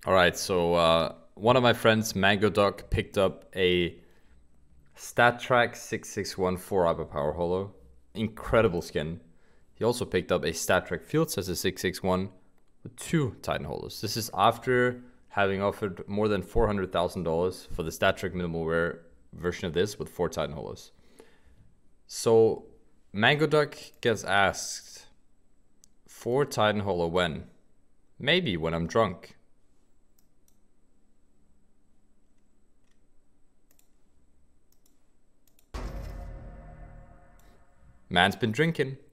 All right, so one of my friends, Mango Duck, picked up a StatTrak 6614 4 power holo. Incredible skin. He also picked up a StatTrak Field Size 661 with 2 Titan holos. This is after having offered more than $400,000 for the StatTrak minimal wear version of this with 4 Titan holos. So Mango Duck gets asked, 4 Titan holo when? Maybe when I'm drunk. Man's been drinking.